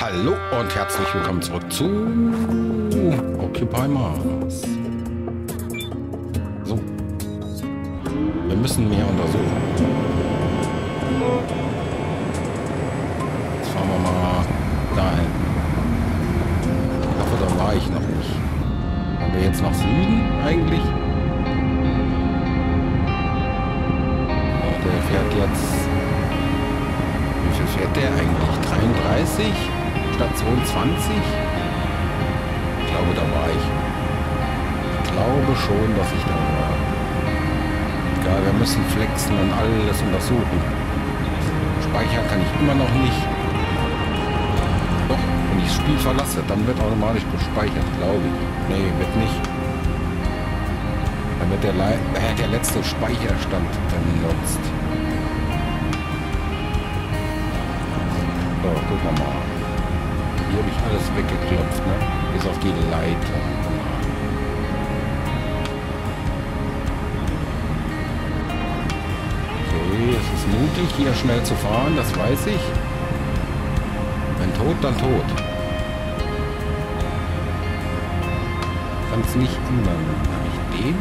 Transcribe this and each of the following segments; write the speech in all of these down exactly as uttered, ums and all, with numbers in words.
Hallo und herzlich willkommen zurück zu Occupy Mars. So. Wir müssen mehr untersuchen. Jetzt fahren wir mal dahin. Ich hoffe, da war ich noch nicht. Wollen wir jetzt nach Süden eigentlich? Oh, der fährt jetzt... Wie viel fährt der eigentlich? dreiunddreißig? Statt zweiundzwanzig? Ich glaube, da war ich. Ich glaube schon, dass ich da war. Egal, wir müssen flexen und alles untersuchen. Speichern kann ich immer noch nicht. Doch, wenn ich das Spiel verlasse, dann wird automatisch gespeichert, glaube ich. Nee, wird nicht. Dann wird der, Le äh, der letzte Speicherstand benutzt. So, gucken wir mal. Hier habe ich alles weggeklopft, ne? Bis auf die Leitung. Okay, es ist mutig, hier schnell zu fahren, das weiß ich. Wenn tot, dann tot. Kann es nicht ändern. Habe ich den?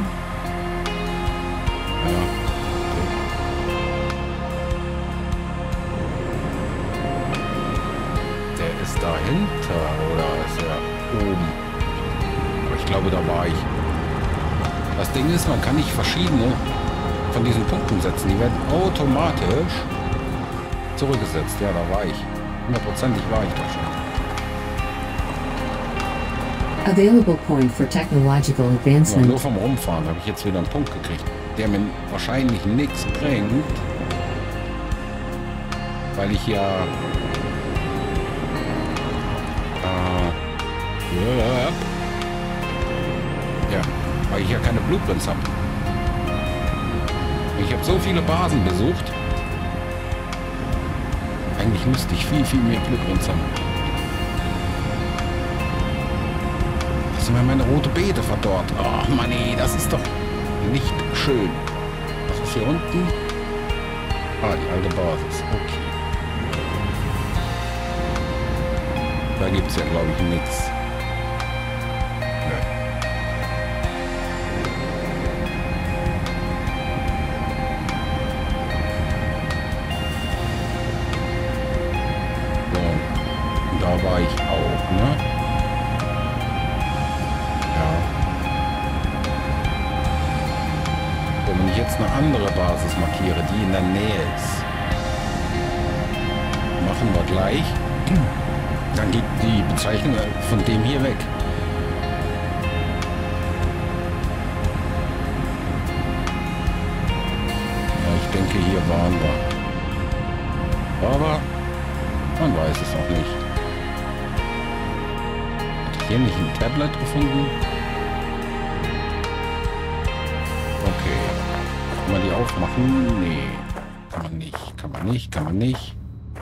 Ja. Dahinter oder ist er oben? Aber ich glaube, da war ich. Das Ding ist, man kann nicht verschiedene von diesen Punkten setzen. Die werden automatisch zurückgesetzt. Ja, da war ich. Hundertprozentig war ich da schon. Available point for technological advancement. Ja, nur vom Rumfahren habe ich jetzt wieder einen Punkt gekriegt, der mir wahrscheinlich nichts bringt, weil ich ja Ja, weil ich ja keine Blueprints habe. Ich habe so viele Basen besucht. Eigentlich müsste ich viel, viel mehr Blueprints haben. Das sind mir meine rote Beete verdorrt. Ach Mann, ey, das ist doch nicht schön. Was ist hier unten? Ah, die alte Basis. Okay. Da gibt es ja, glaube ich, nichts. War ich auch, ne? Ja. So, wenn ich jetzt eine andere Basis markiere, die in der Nähe ist, machen wir gleich, dann geht die Bezeichnung von dem hier weg. Ja, ich denke, hier waren wir. Aber man weiß es auch nicht. Hier nicht ein Tablet gefunden. Okay. Kann man die aufmachen? Nee. Kann man nicht. Kann man nicht. Kann man nicht.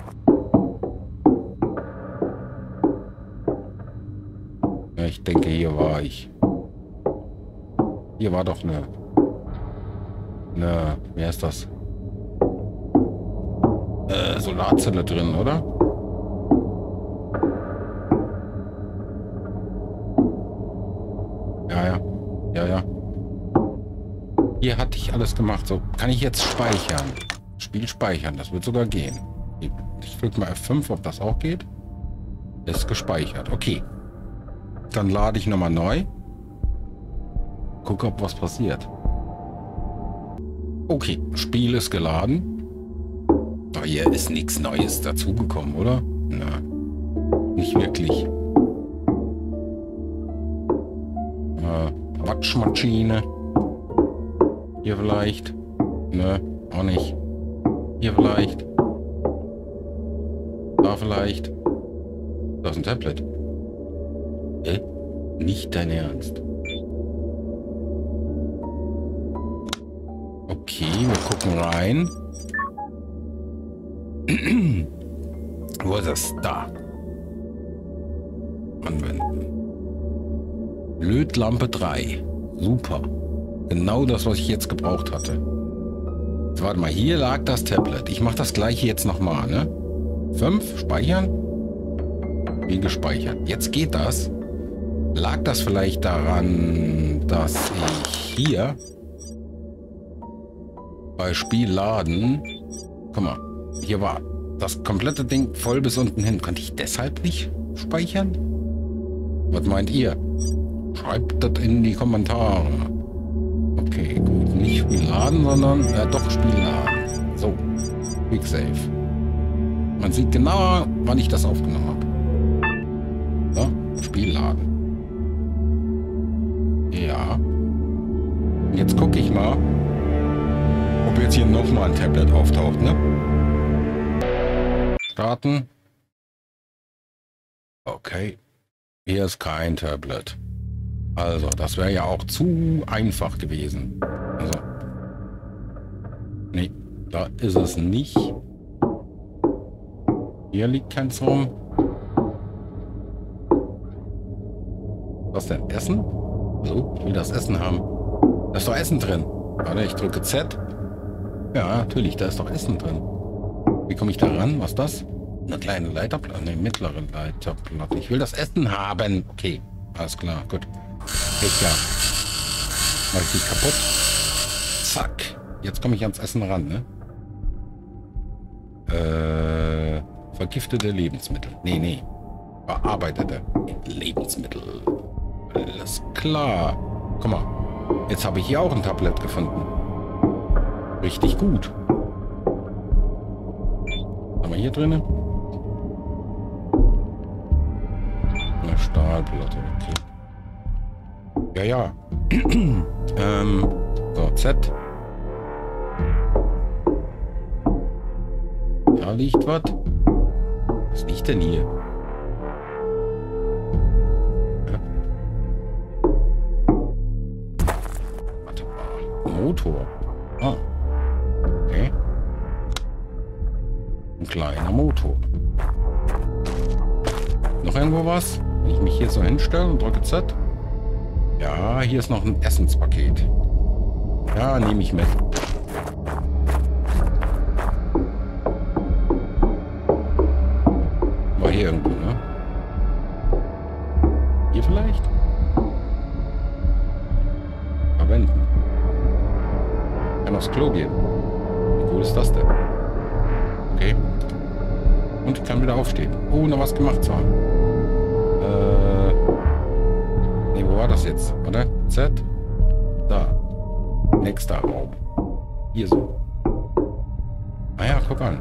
Ja, ich denke, hier war ich. Hier war doch eine... Eine... Wie heißt das? Äh, Solarzelle drin, oder? Ja, ja. Ja, ja. Hier hatte ich alles gemacht. So, kann ich jetzt speichern? Spiel speichern. Das wird sogar gehen. Ich drücke mal F fünf, ob das auch geht. Ist gespeichert. Okay. Dann lade ich nochmal neu. Gucke, ob was passiert. Okay. Spiel ist geladen. Aber hier ist nichts Neues dazugekommen, oder? Na. Nicht wirklich. Waschmaschine. Hier vielleicht. Ne, auch nicht. Hier vielleicht. Da vielleicht. Da ist ein Tablet. Hä? Nicht dein Ernst. Okay, wir gucken rein. Wo ist das? Da. Anwenden. Lötlampe drei. Super. Genau das, was ich jetzt gebraucht hatte. Jetzt, warte mal, hier lag das Tablet. Ich mache das gleiche jetzt nochmal, ne? fünf, speichern. Wie gespeichert. Jetzt geht das. Lag das vielleicht daran, dass ich hier bei Spiel laden, guck mal, hier war das komplette Ding voll bis unten hin. Konnte ich deshalb nicht speichern? Was meint ihr? Schreibt das in die Kommentare. Okay, gut. Nicht Spiel laden, sondern äh, doch Spiel laden. So, Quick Save. Man sieht genau, wann ich das aufgenommen habe. So, Spiel laden. Ja. Und jetzt gucke ich mal, ob jetzt hier nochmal ein Tablet auftaucht, ne? Starten. Okay. Hier ist kein Tablet. Also, das wäre ja auch zu einfach gewesen. Also. Nee, da ist es nicht. Hier liegt keins rum. Was denn? Essen? So, ich will das Essen haben. Da ist doch Essen drin. Warte, ich drücke Z. Ja, natürlich, da ist doch Essen drin. Wie komme ich da ran? Was ist das? Eine kleine Leiterplatte, eine mittlere Leiterplatte. Ich will das Essen haben. Okay, alles klar, gut. Okay, klar. Mach ich die kaputt. Zack. Jetzt komme ich ans Essen ran, ne? Äh, vergiftete Lebensmittel. Nee, nee. Verarbeitete Lebensmittel. Alles klar. Guck mal. Jetzt habe ich hier auch ein Tablet gefunden. Richtig gut. Haben wir hier drinnen? Eine Stahlplatte, okay. Ja, ja. ähm, so, Z. Da liegt was. Was liegt denn hier? Ja. Warte mal. Motor. Ah. Okay. Ein kleiner Motor. Noch irgendwo was? Wenn ich mich hier so hinstelle und drücke Z. Ja, hier ist noch ein Essenspaket. Ja, nehme ich mit. War hier irgendwo, ne? Hier vielleicht? Verwenden. Kann aufs Klo gehen. Wie cool ist das denn? Okay. Und ich kann wieder aufstehen. Ohne was gemacht zu haben. Äh. Nee, wo war das jetzt? Oder? Z? Da. Nächster Raum. Hier so. Ah ja, guck an.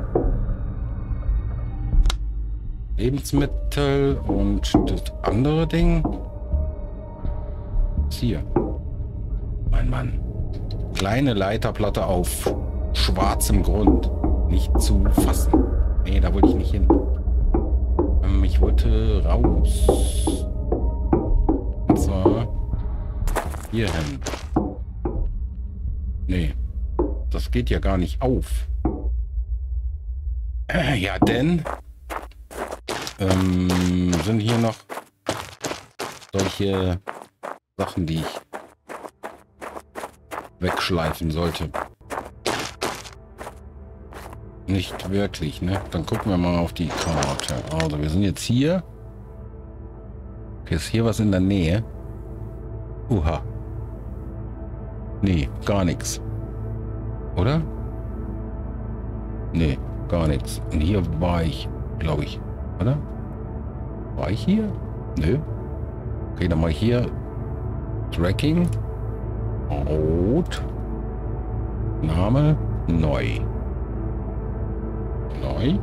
Lebensmittel und das andere Ding. Was ist hier? Mein Mann. Kleine Leiterplatte auf schwarzem Grund. Nicht zu fassen. Nee, da wollte ich nicht hin. Ähm, ich wollte raus. Und zwar hier hin. Nee, das geht ja gar nicht auf. Äh, ja, denn ähm, sind hier noch solche Sachen, die ich wegschleifen sollte. Nicht wirklich, ne? Dann gucken wir mal auf die Karte. Also, wir sind jetzt hier. Okay, ist hier was in der Nähe? Uha. Nee, gar nichts. Oder? Nee, gar nichts. Und hier war ich, glaube ich. Oder? War ich hier? Nö. Okay, dann mal hier Tracking. Rot. Name. Neu. Neu.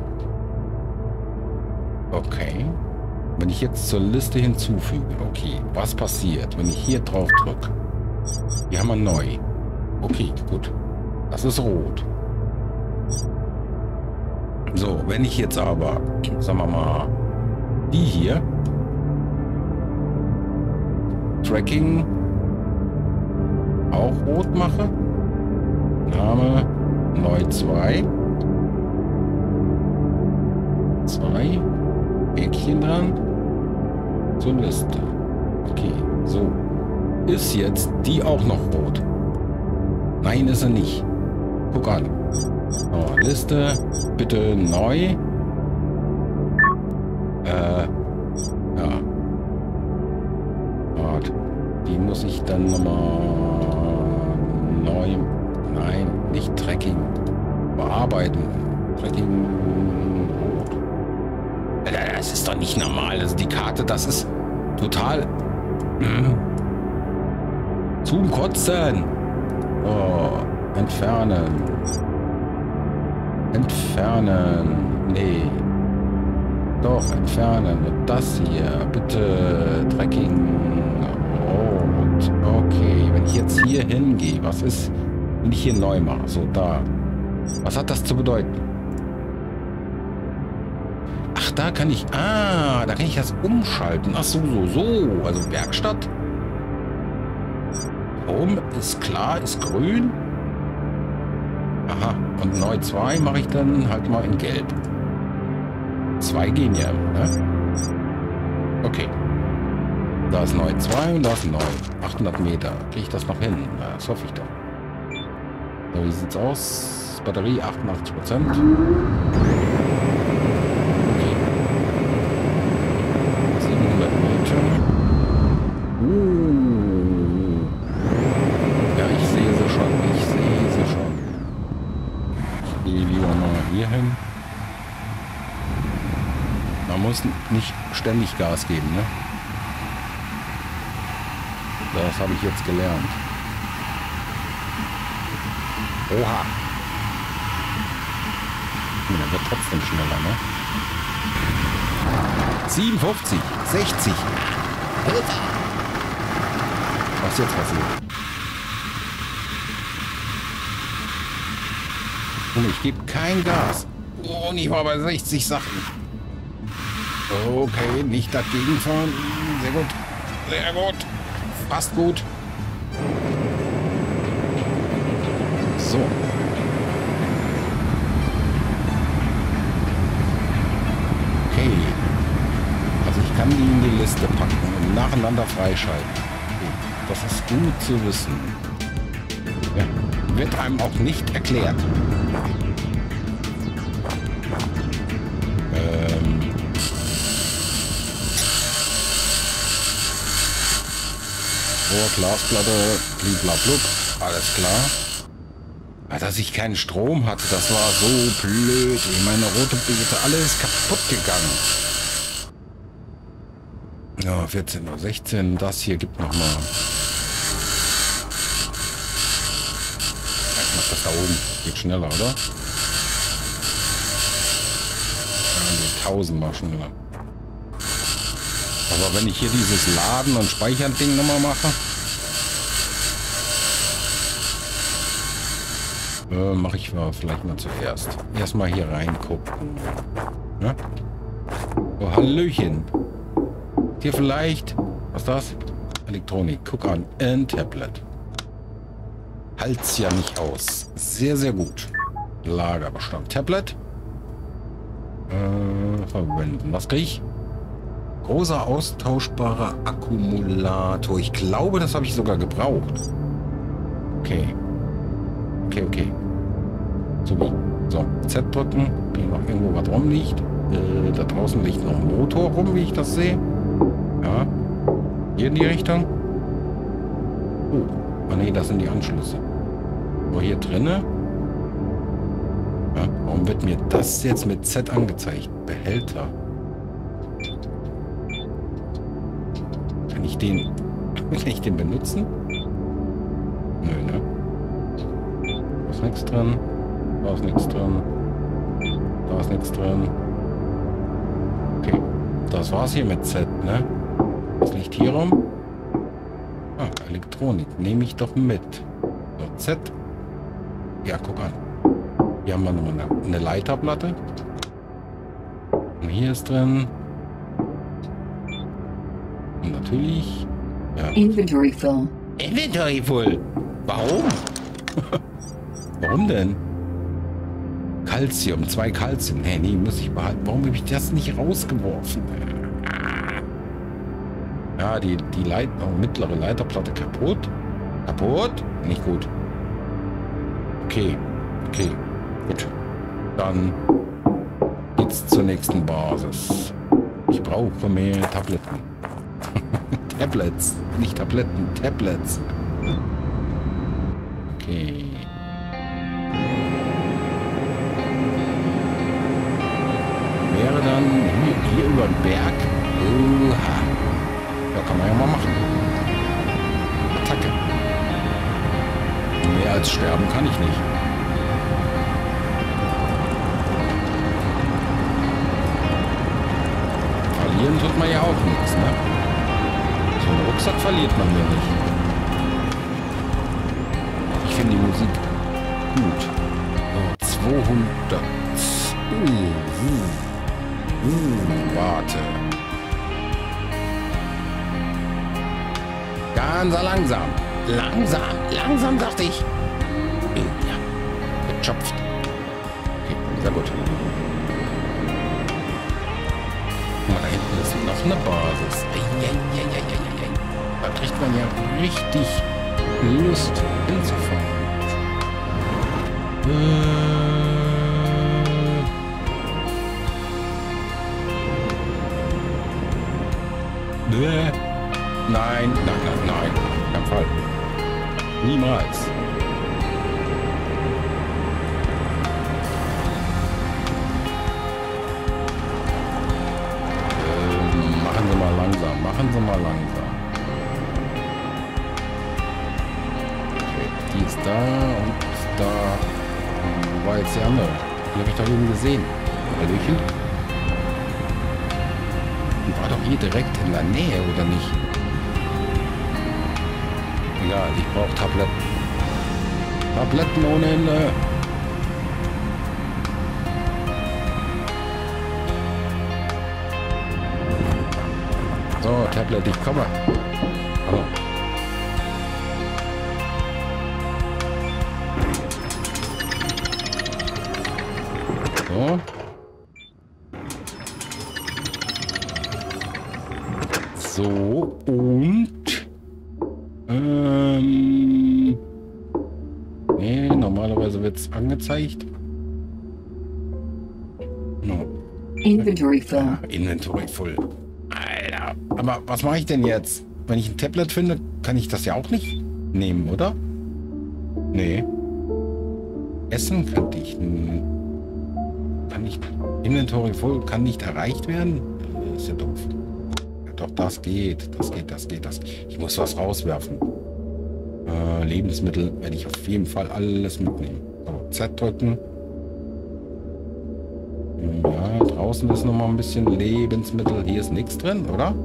Okay. Wenn ich jetzt zur Liste hinzufüge. Okay, was passiert, wenn ich hier drauf drücke? Hier haben wir neu. Okay, gut. Das ist rot. So, wenn ich jetzt aber, sagen wir mal, die hier Tracking auch rot mache. Name neu zwei. Zwei Häkchen dran. Zur Liste. Okay, so. Ist jetzt die auch noch rot? Nein, ist sie nicht. Guck an. So, Liste. Bitte neu. Äh, dann nochmal neu. Nein, nicht Tracking. Bearbeiten. Tracking. Das ist doch nicht normal. Also die Karte, das ist total. Mm. Zum Kotzen. Oh, entfernen. Entfernen. Nee. Doch, entfernen. Und das hier. Bitte. Tracking. Rot. Okay. Wenn ich jetzt hier hingehe, was ist, wenn ich hier neu mache? So, da. Was hat das zu bedeuten? Ach, da kann ich... Ah, da kann ich das umschalten. Ach so, so, so. Also Werkstatt. Oben ist klar, ist grün. Aha. Und neu zwei mache ich dann halt mal in gelb. Zwei gehen ja, ne? Okay. Da ist neu zwei und da ist neu. achthundert Meter. Kriege ich das noch hin? Na, das hoffe ich doch. So, wie sieht's aus? Batterie achtundachtzig Prozent. Okay. siebenhundert Meter. Uh. Ja, ich sehe sie schon. Ich sehe sie schon. Ich gehe lieber mal hier hin. Man muss nicht ständig Gas geben, ne? Das habe ich jetzt gelernt. Oha. Der wird trotzdem schneller, ne? siebenundfünfzig, sechzig. Was ist jetzt passiert? Und ich gebe kein Gas. Oh, nicht mal bei sechzig Sachen. Okay, nicht dagegen fahren. Sehr gut. Sehr gut. Fast gut. So. Okay. Also ich kann die in die Liste packen und nacheinander freischalten. Das ist gut zu wissen. Ja. Wird einem auch nicht erklärt. Ähm. Oh, Glasplatte, bliblablub, alles klar. Dass ich keinen Strom hatte, das war so blöd. Meine rote Beete, alles kaputt gegangen. Ja, vierzehn Uhr sechzehn, das hier gibt noch mal. Ich mach das da oben, geht schneller, oder? Ja, die tausendmal schneller. Aber wenn ich hier dieses Laden- und Speichern-Ding nochmal mache, äh, mache ich mal vielleicht mal zuerst. Erstmal hier reingucken. Ja? Oh, Hallöchen. Hier vielleicht, was ist das? Elektronik. Guck an. Ein Tablet. Halt's ja nicht aus. Sehr, sehr gut. Lagerbestand. Tablet. Äh, verwenden. Was kriege ich? Großer austauschbarer Akkumulator. Ich glaube, das habe ich sogar gebraucht. Okay. Okay, okay. So, so Z drücken. Hier noch irgendwo was rumliegt. Äh, da draußen liegt noch ein Motor rum, wie ich das sehe. Ja. Hier in die Richtung. Oh. Ah ne, das sind die Anschlüsse. Aber hier drinne. Ja, warum wird mir das jetzt mit Z angezeigt? Behälter. Kann ich den, kann ich den benutzen? Nö, ne? Da ist nichts drin. Da ist nichts drin. Da ist nichts drin. Okay. Das war's hier mit Z, ne? Was liegt hier rum? Ah, Elektronik. Nehme ich doch mit. So, Z. Ja, guck an. Hier haben wir noch eine, eine Leiterplatte. Und hier ist drin. Und natürlich. Ja. Inventory full. Inventory full. Warum? Warum denn? Calcium, zwei Calcium. Nee, nee, muss ich behalten. Warum habe ich das nicht rausgeworfen? Ja, die, die Leit oh, mittlere Leiterplatte kaputt. Kaputt? Nicht gut. Okay. Okay. Gut. Dann geht's zur nächsten Basis. Ich brauche mehr Tabletten. Tablets. Nicht Tabletten, Tablets. Okay. Wäre dann hier, hier über den Berg. Oha. Ja, kann man ja mal machen. Attacke. Mehr als sterben kann ich nicht. Verlieren tut man ja auch nichts, ne? So einen Rucksack verliert man hier nicht. Ich finde die Musik gut. So, zweihundert. Uh, uh, uh, warte. Ganz langsam. Langsam, langsam, dachte ich. Ja, getschopft. Okay, sehr gut. Guck mal, da hinten ist noch eine Basis. Eieieiei. Da kriegt man ja richtig Lust hinzufahren. Äh... Nein, nein, nein, nein. Kein Fall. Niemals. Ähm, machen Sie mal langsam. Machen Sie mal langsam. Okay, die ist da und ist da. Wo war jetzt die andere? Die habe ich doch eben gesehen. Hallöchen. Die war doch hier direkt in der Nähe, oder nicht? Egal, ich brauche Tabletten. Tabletten ohne Ende. So, Tablet, ich komme. Hallo. So. So, und... Ähm... Nee, normalerweise wird es angezeigt. No. Inventory full. Ja, Inventory full. Alter, aber was mache ich denn jetzt? Wenn ich ein Tablet finde, kann ich das ja auch nicht nehmen, oder? Nee. Essen könnte ich... Kann nicht... Inventory full kann nicht erreicht werden? Das ist ja doof. Doch, das geht. Das geht, das geht, das geht. Ich muss was rauswerfen. Äh, Lebensmittel werde ich auf jeden Fall alles mitnehmen. So, Z drücken. Ja, draußen ist noch mal ein bisschen Lebensmittel. Hier ist nichts drin, oder?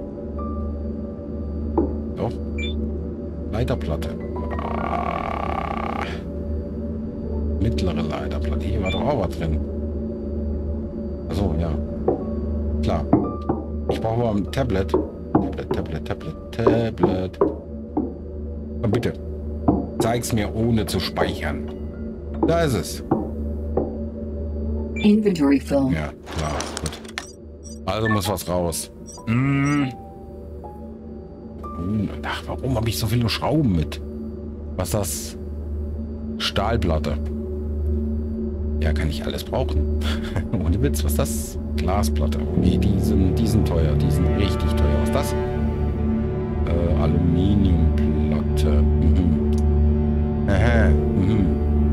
Doch. Leiterplatte. Ah. Mittlere Leiterplatte. Hier war doch auch was drin. Achso, ja. Klar. Ich brauche mal ein Tablet. Tablet, Tablet, Tablet, Tablet. Und bitte, zeig's mir ohne zu speichern. Da ist es. Inventory full. Ja, klar, gut. Also muss was raus. Hm. Ach, warum habe ich so viele Schrauben mit? Was ist das? Stahlplatte. Ja, kann ich alles brauchen. Ohne Witz, was ist das? Glasplatte. Oh nee, die sind, die sind teuer. Die sind richtig teuer. Was ist das? Äh, Aluminiumplatte. Mhm. Aha. Mhm.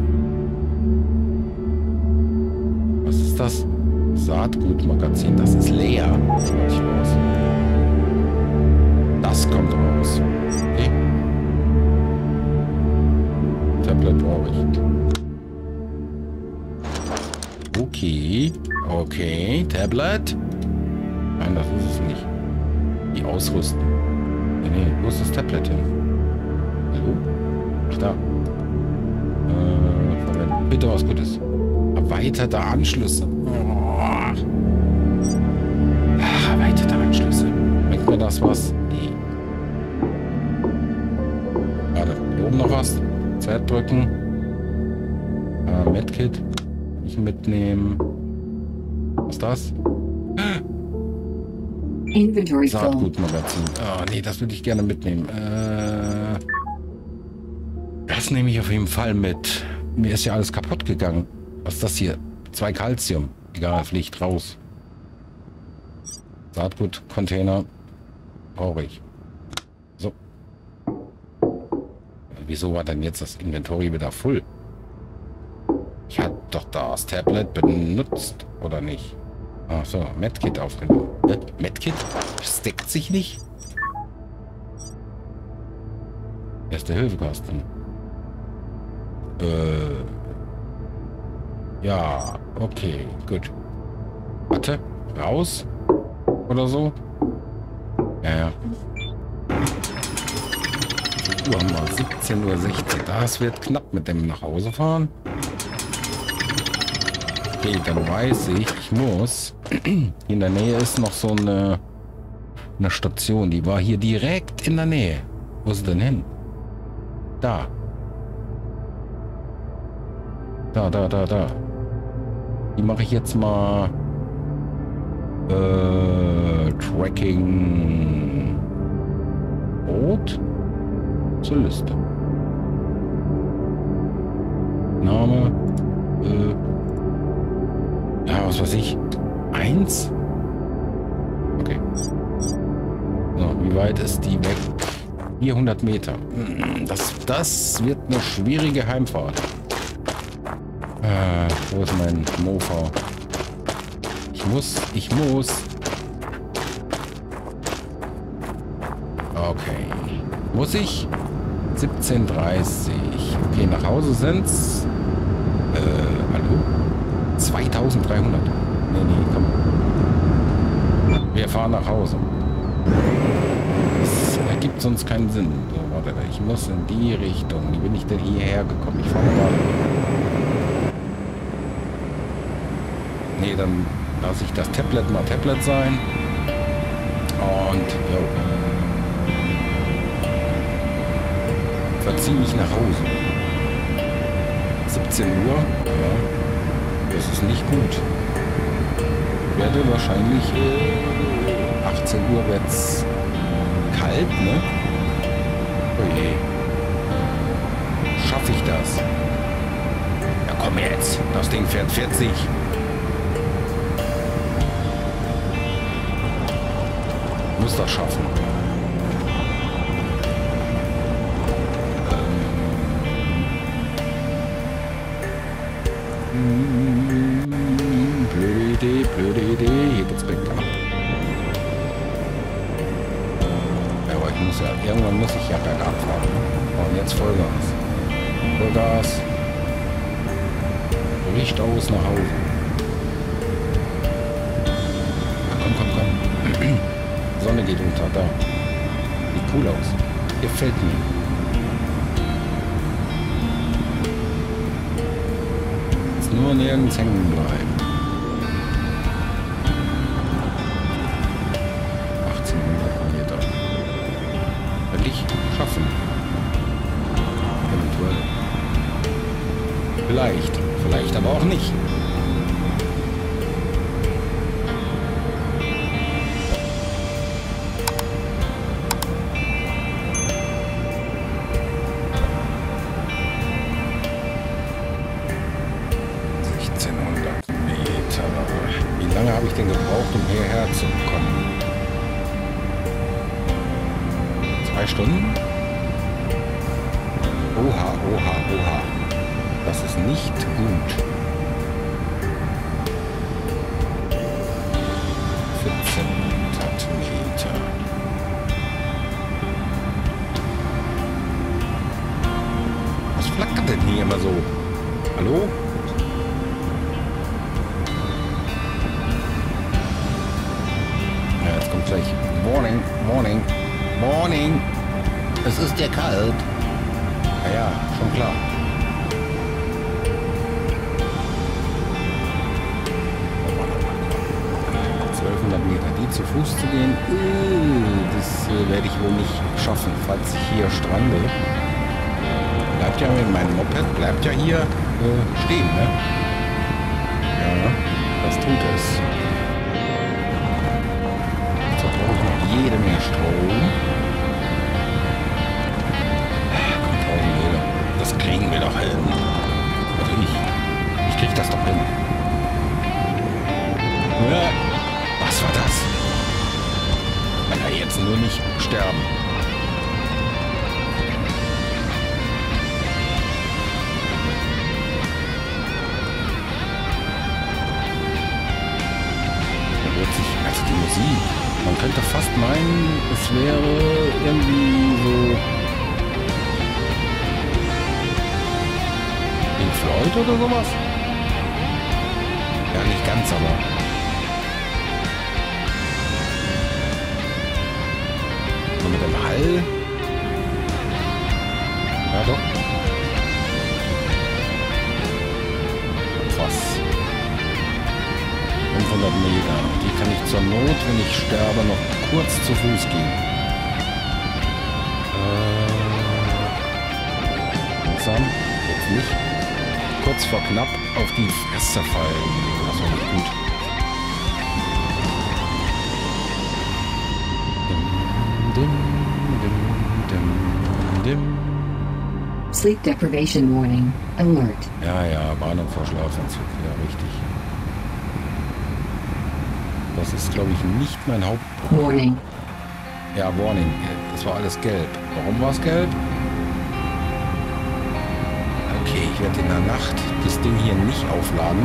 Was ist das? Saatgutmagazin. Das ist leer. Das schmeiß ich raus. Das kommt raus. Okay. Tablet brauche ich. Okay. Okay. Tablet. Nein, das ist es nicht. Die ausrüsten. Nee, nee. Wo ist das Tablet hin? Hallo? Ach, da. Äh, verwenden. Bitte was Gutes. Erweiterte Anschlüsse. Oh. Ach, erweiterte Anschlüsse. Bringt mir das was? Nee. Warte. Hier oben noch was. Z drücken. Äh, Medkit. Ich mitnehmen. Was ist das? Inventory full. Saatgutmagazin. Oh, nee, das würde ich gerne mitnehmen. Äh, das nehme ich auf jeden Fall mit. Mir ist ja alles kaputt gegangen. Was ist das hier? Zwei Calcium. Egal, fliegt raus. Saatgutcontainer brauche ich. Wieso war denn jetzt das Inventory wieder voll? Ich hatte doch das Tablet benutzt, oder nicht? Ach so, Medkit aufgenommen. Äh, Medkit? Steckt sich nicht? Erste Hilfekasten. Äh. Ja, okay, gut. Warte, raus? Oder so? Ja, ja. Uhr haben wir, siebzehn Uhr sechzehn. Das wird knapp mit dem nach Hause fahren. Okay, dann weiß ich, ich muss. In der Nähe ist noch so eine, eine Station. Die war hier direkt in der Nähe. Wo ist sie denn hin? Da. Da, da, da, da. Die mache ich jetzt mal. Äh, Tracking. Rot. Zur Liste. Name. Äh, ja, was weiß ich. Eins? Okay. So, wie weit ist die weg? vierhundert Meter. Das, das wird eine schwierige Heimfahrt. Äh, wo ist mein Mofa? Ich muss, ich muss. Okay. Muss ich? siebzehn Uhr dreißig. Okay, nach Hause sind's. Äh, hallo? zweitausenddreihundert. Nee, nee, komm. Wir fahren nach Hause. Das ergibt sonst keinen Sinn. So, warte, ich muss in die Richtung. Wie bin ich denn hierher gekommen? Ich fahre mal. Nee, dann lasse ich das Tablet mal Tablet sein. Und, jo. Verziehe mich nach Hause. siebzehn Uhr. Ja. Das ist nicht gut. Ich werde wahrscheinlich äh, achtzehn Uhr wird's kalt, ne? Oh je. Schaffe ich das? Ja, komm jetzt. Das Ding fährt vierzig. Muss das schaffen. Blöde Idee, blöde Idee. Hier geht's bergab. Ja, aber ich muss ja, irgendwann muss ich ja bergab fahren. Ne? Und jetzt Vollgas. Vollgas. Richtaus nach Hause. Ja, komm, komm, komm. Sonne geht unter, da. Sieht cool aus. Gefällt mir. Nur nirgends hängen bleiben. achtzehnhundert Meter. Werde ich schaffen. Eventuell. Vielleicht. Vielleicht aber auch nicht. Wie lange habe ich denn gebraucht, um hierher zu kommen? Zwei Stunden? Oha, oha, oha. Das ist nicht gut. vierzehnhundert Meter. Was flackert denn hier immer so? Hallo? Gleich. Morning, morning, morning. Es ist ja kalt. Ja, ja, schon klar. zwölfhundert Meter. Die zu Fuß zu gehen, das äh, werde ich wohl nicht schaffen, falls ich hier strande. Bleibt ja mit meinem Moped, bleibt ja hier äh, stehen, ne? Ja, das tut es. Jede Menge Strom. Komm, tausend Meter. Das kriegen wir doch hin. Also ich. Ich krieg das doch hin. Ja. Was war das? Alter, jetzt nur nicht sterben. hört sich, also die Musik, man könnte fast meinen, es wäre irgendwie so Pink Floyd oder sowas. Ja, nicht ganz, aber so mit dem Hall. Ja, doch. Was? fünfhundert Meter. Die kann ich zur Not, wenn ich sterbe, noch kurz zu Fuß gehen. Äh, langsam. Jetzt nicht. Kurz vor knapp auf die Fresse fallen. Das war nicht gut. Dim, dim, dim, dim, dim. Sleep deprivation warning. Alert. Ja, ja, Warnung vor Schlafanzug. Ja, richtig. Das ist, glaube ich, nicht mein Haupt... Warning. Ja, Warning. Das war alles gelb. Warum war es gelb? Okay, ich werde in der Nacht das Ding hier nicht aufladen.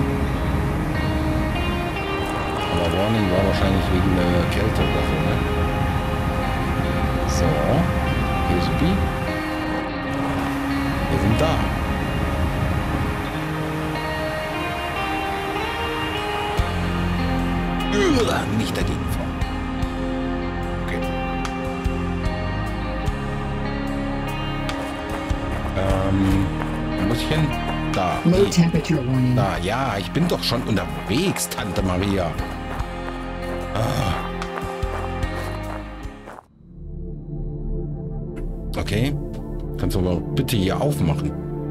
Aber Warning war wahrscheinlich wegen der Kälte oder so, ne? So. Hier ist die. Wir sind da. Uah, nicht dagegen fahren. Okay. Ähm, wo muss ich hin? Da. Low temperature warning. Da, ja, ich bin doch schon unterwegs, Tante Maria. Ah. Okay. Kannst du aber bitte hier aufmachen.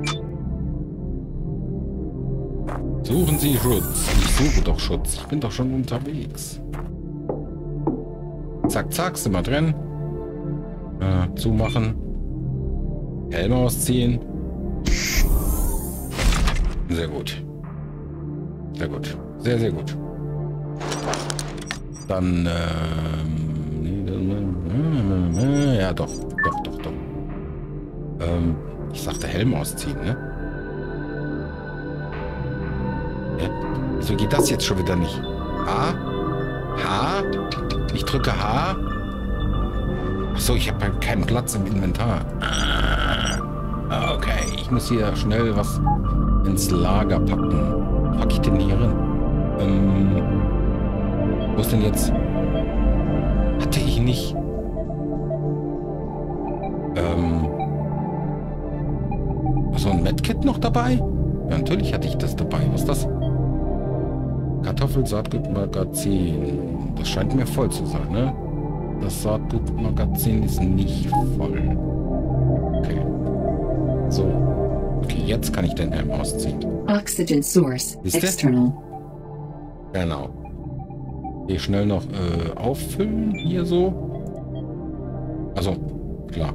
Suchen Sie Schutz. Ich suche doch Schutz. Ich bin doch schon unterwegs. Zack, zack, sind wir drin. Äh, zumachen. Helm ausziehen. Sehr gut. Sehr gut. Sehr, sehr gut. Dann, ähm... ja, doch. Doch, doch, doch. Ähm, ich sagte Helm ausziehen, ne? Ja. Wieso geht das jetzt schon wieder nicht? H? H? Ich drücke H. Achso, ich habe keinen Platz im Inventar. Ah, okay, ich muss hier schnell was ins Lager packen. Pack ich den hier rein? Ähm, wo ist denn jetzt? Hatte ich nicht. Ähm, so ein Medkit noch dabei? Ja, natürlich hatte ich das dabei. Was ist das? Kartoffelsaatgutmagazin. Das scheint mir voll zu sein, ne? Das Saatgutmagazin ist nicht voll. Okay. So. Okay, jetzt kann ich den Helm ausziehen. Oxygen source. Siehste? External. Genau. Hier schnell noch äh, auffüllen. Hier so. Also, klar.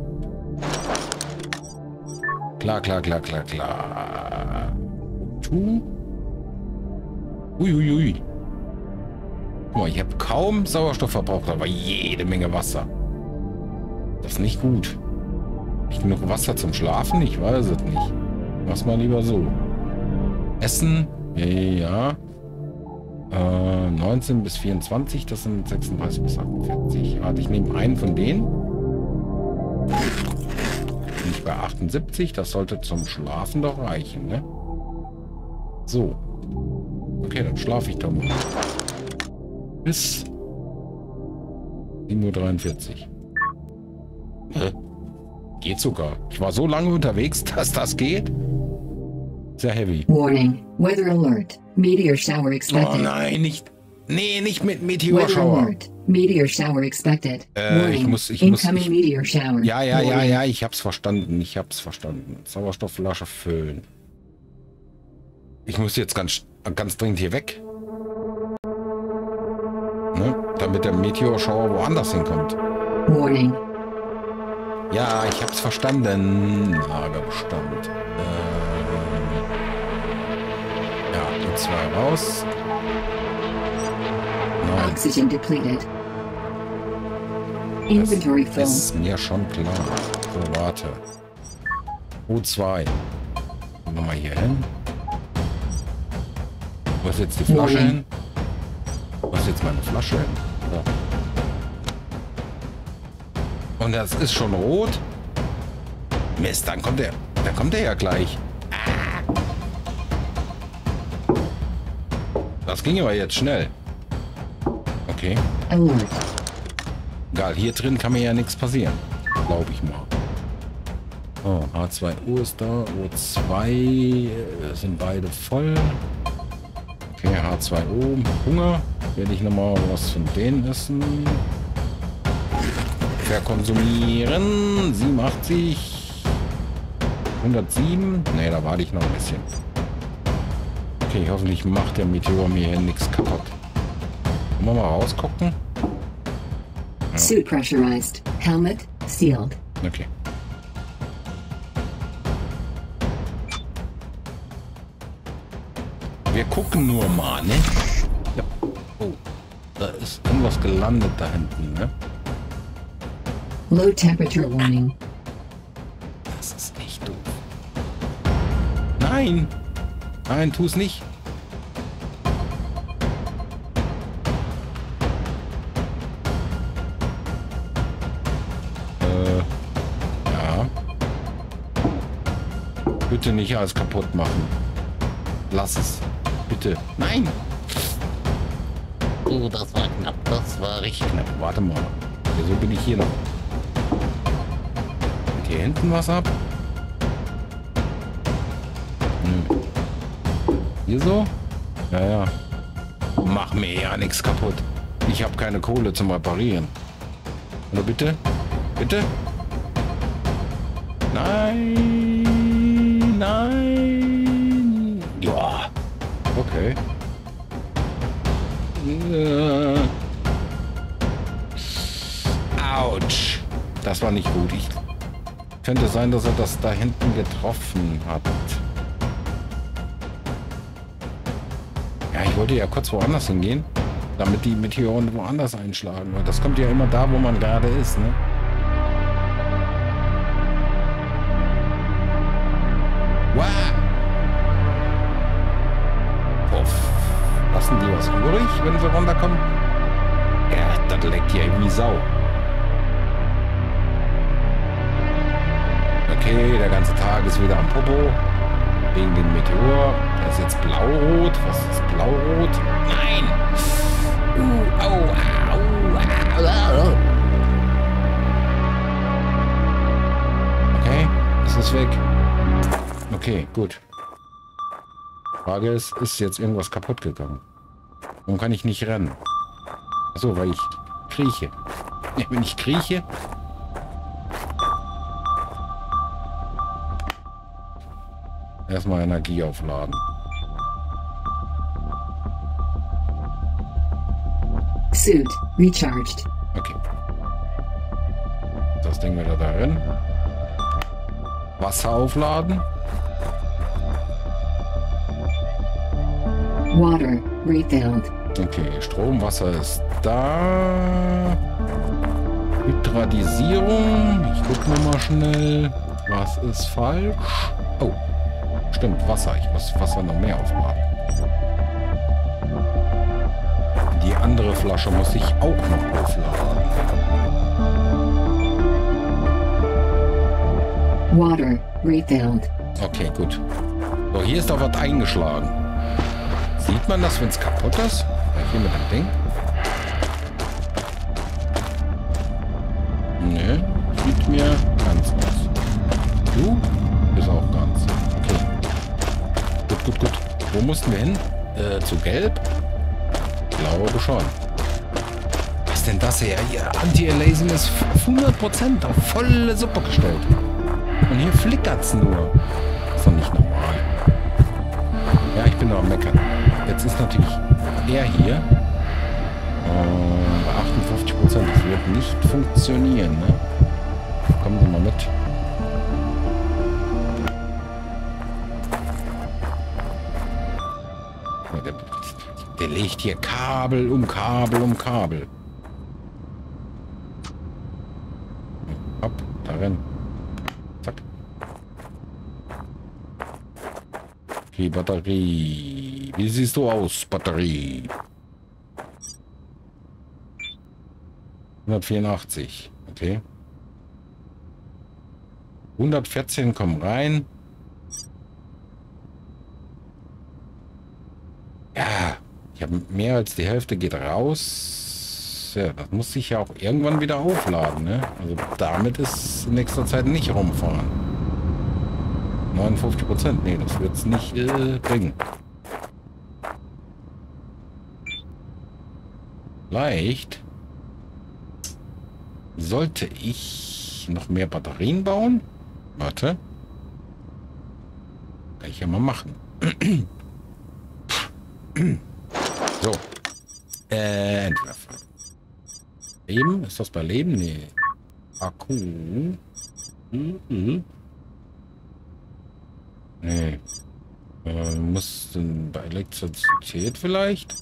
Klar, klar, klar, klar, klar. Tu. Uiuiui. Guck mal, ich habe kaum Sauerstoff verbraucht, aber jede Menge Wasser. Das ist nicht gut. Nicht genug Wasser zum Schlafen? Ich weiß es nicht. Mach's mal lieber so. Essen? Ja, ja, ja. Äh, neunzehn bis vierundzwanzig, das sind sechsunddreißig bis achtundvierzig. Warte, ich nehme einen von denen. Bin ich bei achtundsiebzig, das sollte zum Schlafen doch reichen, ne? So. Okay, dann schlafe ich doch mal. Bis sieben Uhr dreiundvierzig. Hä? Geht sogar. Ich war so lange unterwegs, dass das geht. Sehr heavy. Warning. Weather alert. Meteor shower expected. Oh nein, nicht. Nee, nicht mit Weather Meteorschauer. alert. Meteor shower expected. Äh, Warning. ich muss, ich muss, Incoming ich, meteor shower. ja, ja, ja, Warning. ja, ich hab's verstanden. Ich hab's verstanden. Sauerstoffflasche füllen. Ich muss jetzt ganz, ganz dringend hier weg. Ne? Damit der Meteorschauer woanders hinkommt. Warning. Ja, ich hab's verstanden. Lagerbestand. Ähm, ja, die zwei raus. Nein, Oxygen depleted. Inventory das full. ist mir schon klar. So, warte. U zwei. Gehen wir mal hier hin. Wo ist jetzt die Flasche hin? Wo ist jetzt ist meine Flasche hin? So. Und das ist schon rot. Mist, dann kommt er. Dann kommt er ja gleich. Das ging aber jetzt schnell. Okay. Alert. Egal, hier drin kann mir ja nichts passieren. Glaube ich mal. Oh, H zwei O ist da. O zwei äh, sind beide voll. Okay, H zwei O. Hunger. Werde ich nochmal was von denen essen. Verkonsumieren. siebenundachtzig. hundertsieben. Ne, da warte ich noch ein bisschen. Okay, hoffentlich macht der Meteor mir hier nichts kaputt. Wollen wir mal rausgucken? Ja. Suit pressurized. Helmet sealed. Okay. Wir gucken nur mal, ne? Ja. Oh, da ist irgendwas gelandet da hinten, ne? Low temperature warning. Das ist echt doof. Nein! Nein, tu es nicht. Äh, ja. Bitte nicht alles kaputt machen. Lass es. Bitte. Nein! Oh, das war knapp. Das war richtig knapp. Warte mal. Wieso bin ich hier noch? Geht hier hinten was ab? Nö. Hier so? Ja, ja. Mach mir ja nichts kaputt. Ich habe keine Kohle zum Reparieren. Oder bitte? Bitte? Nein! Nein! Ja. Okay. Äh. Autsch. Das war nicht gut. Ich könnte sein, dass er das da hinten getroffen hat. Ja, ich wollte ja kurz woanders hingehen, damit die Meteoren woanders einschlagen. Weil das kommt ja immer da, wo man gerade ist, ne? Wow! Puff. Lassen die was übrig, wenn sie runterkommen? Ja, das leckt ja wie Sau. Okay, der ganze Tag ist wieder am Popo. Wegen dem Meteor. Der ist jetzt blau-rot. Was ist blau-rot? Nein! Uh, au, au, au, au. Okay, es ist weg. Okay, gut. Frage ist, ist jetzt irgendwas kaputt gegangen? Warum kann ich nicht rennen? Achso, weil ich krieche. Ja, wenn ich krieche... Erstmal Energie aufladen. Suit recharged. Okay. Das Ding wieder darin. Wasser aufladen. Water refilled. Okay, Strom, Wasser ist da. Hydradisierung. Ich gucke nochmal schnell. Was ist falsch? Oh, stimmt, Wasser. Ich muss Wasser noch mehr aufladen. Die andere Flasche muss ich auch noch aufladen. Water refilled. Okay, gut. So, hier ist doch was eingeschlagen. Sieht man das, wenn es kaputt ist? Hier mit dem Ding? Ne, sieht mir ganz aus. Du bist auch ganz. Okay. Gut, gut, gut. Wo mussten wir hin? Äh, zu Gelb? Ich glaube schon. Was ist denn das hier? Hier, Anti-Aliasing ist auf hundert Prozent auf volle Suppe gestellt. Und hier flickert's nur. Ist doch nicht normal. Ja, ich bin noch am Meckern. Jetzt ist natürlich er hier. Äh, bei achtundfünfzig Prozent. Das wird nicht funktionieren, ne? Kommen Sie mal mit. Ja, der, der legt hier Kabel um Kabel um Kabel. Hopp, darin. Zack. Okay, Batterie. Wie siehst du aus, Batterie? hundertvierundachtzig. Okay. hundertvierzehn kommen rein. Ja, ich habe mehr als die Hälfte geht raus. Ja, das muss sich ja auch irgendwann wieder aufladen, ne? Also damit ist in nächster Zeit nicht rumfahren. neunundfünfzig Prozent. Nee, das wird es nicht äh, bringen. Vielleicht sollte ich noch mehr Batterien bauen. Warte. Kann ich ja mal machen. So. Äh, Entwerfer. Leben? Ist das bei Leben? Nee. Akku. Mhm. Nee. Äh, muss denn bei Elektrizität vielleicht?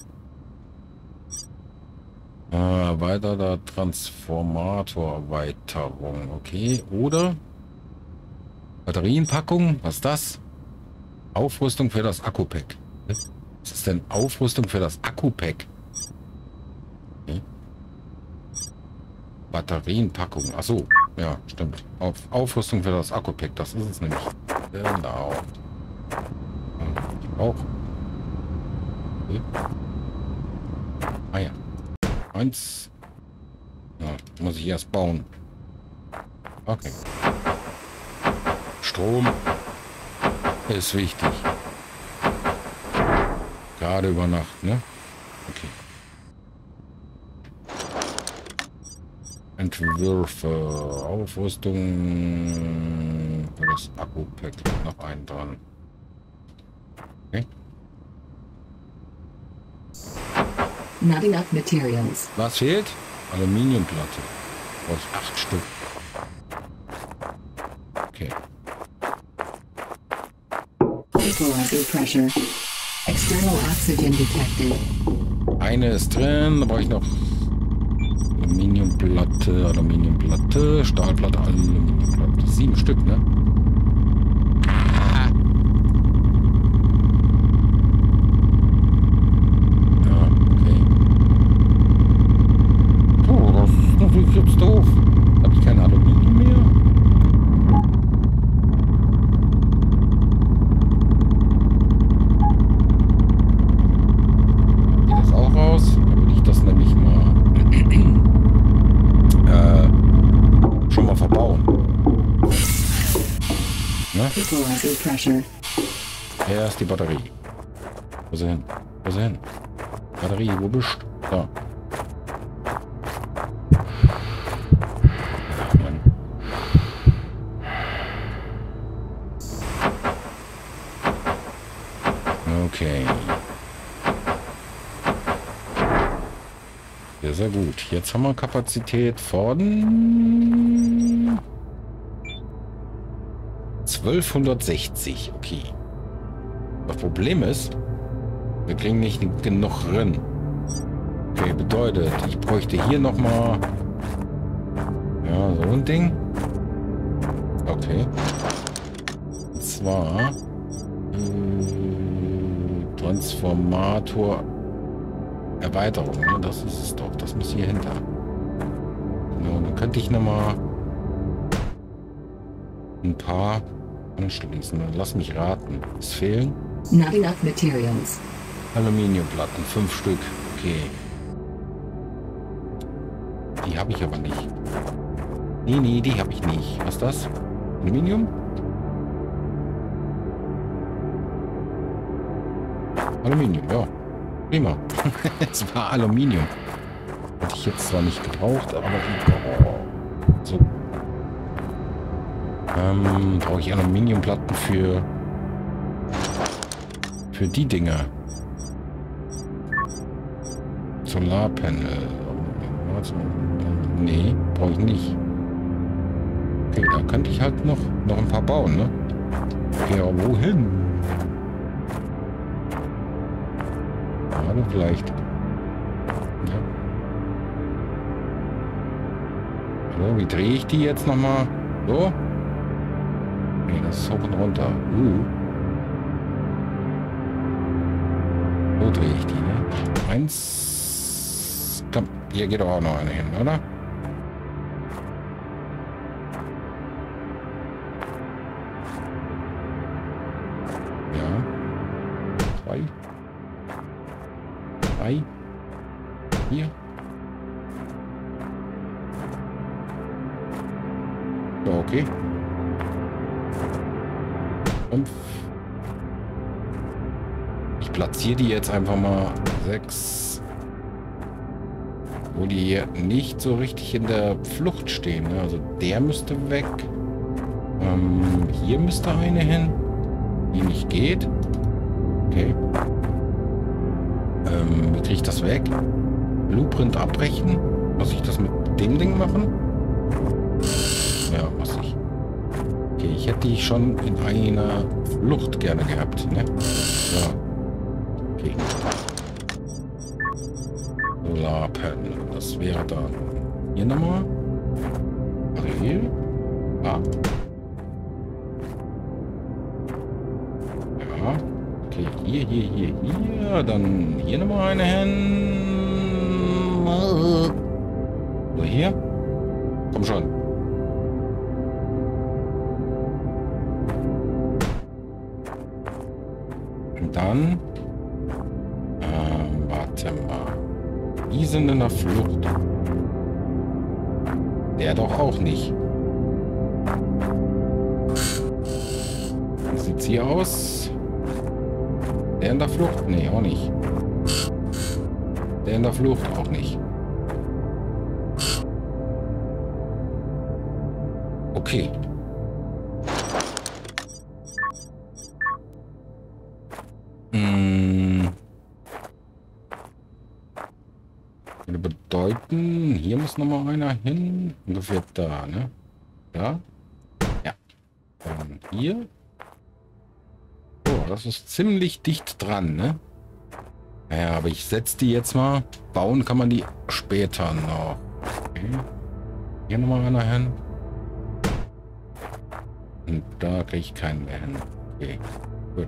Äh, weiterer Transformatorerweiterung. Okay. Oder Batterienpackung. Was ist das? Aufrüstung für das Akku-Pack. Was ist denn Aufrüstung für das Akku-Pack? Okay. Batterienpackung. Achso. Ja, stimmt. Auf, Aufrüstung für das Akku-Pack. Das ist es nämlich. Genau. Ich auch. Okay. Ah ja. Eins. Ja, muss ich erst bauen. Okay. Strom ist wichtig. Gerade über Nacht, ne? Okay. Entwürfe, Aufrüstung für das Akku-Pack. Noch einen dran. Okay. Not enough materials. Was fehlt? Aluminiumplatte. Brauche ich acht Stück. Okay. Equalizer pressure. External oxygen detected. Eine ist drin, da brauche ich noch Aluminiumplatte, Aluminiumplatte, Stahlplatte, Aluminiumplatte. Sieben Stück, ne? Ah. Ja, okay. Oh, das ist natürlich jetzt doof. Habe ich kein Aluminium mehr? Equalizer pressure. Er ist die Batterie. Wo ist er hin? Wo ist er hin? Batterie, wo bist du? Da. Ach, Mann. Okay. Sehr, sehr gut. Jetzt haben wir Kapazität von zwölfhundertsechzig. Okay. Das Problem ist, wir kriegen nicht genug rein. Okay, bedeutet, ich bräuchte hier nochmal ja, so ein Ding. Okay. Und zwar äh, Transformator Erweiterung. Ne? Das ist es doch. Das muss hier hinter. Genau, dann könnte ich nochmal ein paar anschließen. Lass mich raten. Es fehlen Not enough materials. Aluminiumplatten. Fünf Stück. Okay. Die habe ich aber nicht. Nee, nee, die habe ich nicht. Was ist das? Aluminium? Aluminium, ja. Prima. Es war Aluminium. Hätte ich jetzt zwar nicht gebraucht, aber oh, so. Ähm, brauche ich Aluminiumplatten für für die Dinger. Solarpanel. Nee, brauche ich nicht. Okay, da könnte ich halt noch, noch ein paar bauen, ne? Okay, aber wohin? Gerade vielleicht. Ja. So, wie drehe ich die jetzt nochmal? So? Nee, das ist hoch und runter. Uh. So drehe ich die, ne? Eins. Komm, hier geht aber auch noch eine hin, oder? Ja, okay. Fünf. Ich platziere die jetzt einfach mal sechs. Wo die hier nicht so richtig in der Flucht stehen. Ne? Also der müsste weg. Ähm, hier müsste eine hin. Die nicht geht. Okay. Ähm, wie kriege ich das weg? Blueprint abbrechen? Muss ich das mit dem Ding machen? Ja, muss ich. Okay, ich hätte die schon in einer Flucht gerne gehabt, ne? Ja. Okay. Solarpanel. Das wäre dann hier nochmal. Hier. Ah. Ja. Okay, hier, hier, hier, hier. Dann hier nochmal eine hin. So, hier. Komm schon. Und dann. Ähm, warte mal. Die sind in der Flucht. Der doch auch nicht. Wie sieht's hier aus? Der in der Flucht? Nee, auch nicht. Der in der Flucht auch nicht. Okay. Hm. Würde bedeuten, hier muss noch mal einer hin. Ungefähr da, ne? Da? Ja. Und hier. Oh, das ist ziemlich dicht dran, ne? Ja, aber ich setze die jetzt mal. Bauen kann man die später noch. Okay. Hier noch mal einer hin. Und da kriege ich keinen mehr hin. Okay, gut.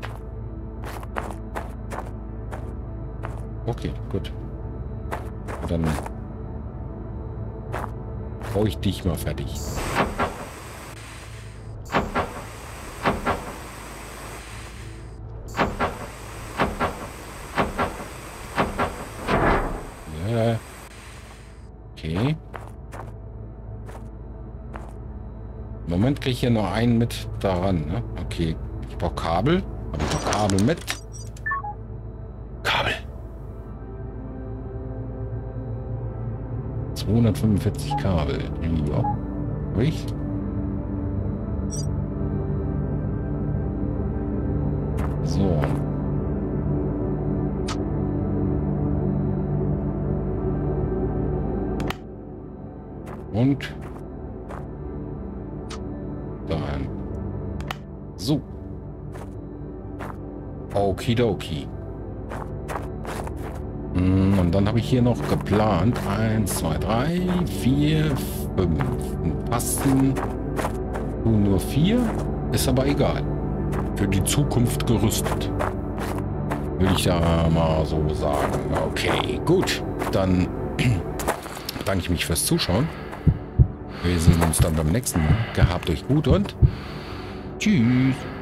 Okay, gut. Dann baue ich dich mal fertig. Ja. Okay. Im Moment kriege ich hier nur einen mit daran, ne? Okay. Ich brauche Kabel. Habe ich noch Kabel mit? Kabel. zweihundertfünfundvierzig Kabel. Ja. Habe ich? So. Und dahin. So. Okidoki. Und dann habe ich hier noch geplant. Eins, zwei, drei, vier, fünf. Passen nur vier. Ist aber egal. Für die Zukunft gerüstet. Würde ich da mal so sagen. Okay, gut. Dann danke ich mich fürs Zuschauen. Wir sehen uns dann beim nächsten Mal. Gehabt euch gut und tschüss.